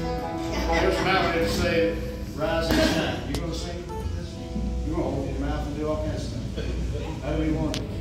There's Mallory to say, rise and shine. You gonna sing this? You gonna open your mouth and do all kinds of stuff. How do we want it?